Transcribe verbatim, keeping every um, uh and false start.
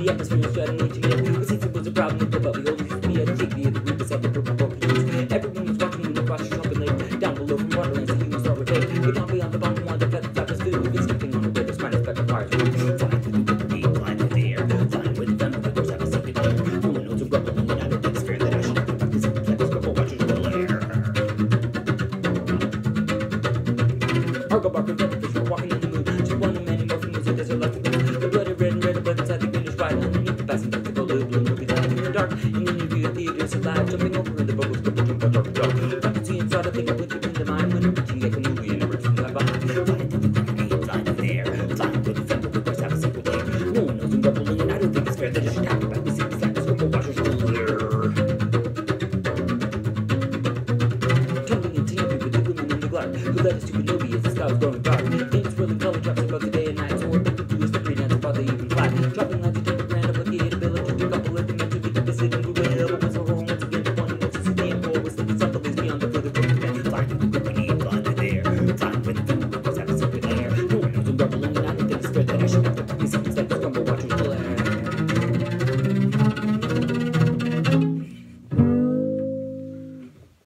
the atmosphere is shutting each again. But since it was a problem with the bubbly hole, used to be at a jig, the other group beside the purple volcanoes. Everyone was watching when the flash was jumping late. Down below from Waterlands, the humans start with fate. But down beyond the bottom line, the fat flap was filled with skipping on the weather's minus spectral fires. Flying through the deep, flying through the air, flying with the thunder, like there's have a second air. No one knows a rubber, and I don't think it's fair that I should have to this like a scribble watchers will air. Argo barker, red fish were walking on the moon. Just one of many morphing was a desert like the moon. The bloody red and red above inside the finish right underneath the passing dark. The blue blue movie that in the dark. In the new theaters alive, jumping over in the bubbles, but the jump on dark dark. I can see inside, I think I went in the mind when I'm reaching like a movie and never from my behind. Flying through the deep, flying through the air, flying with the thunder, the birds have a secret lair. No one knows a rubble, and I don't think it's fair that I should have to back the secrets like a scribble watchers will air. Tumbling into nothing with the women in the glide, who led us to a Novi as the sky was growing dark. Things swirling color drops above the day.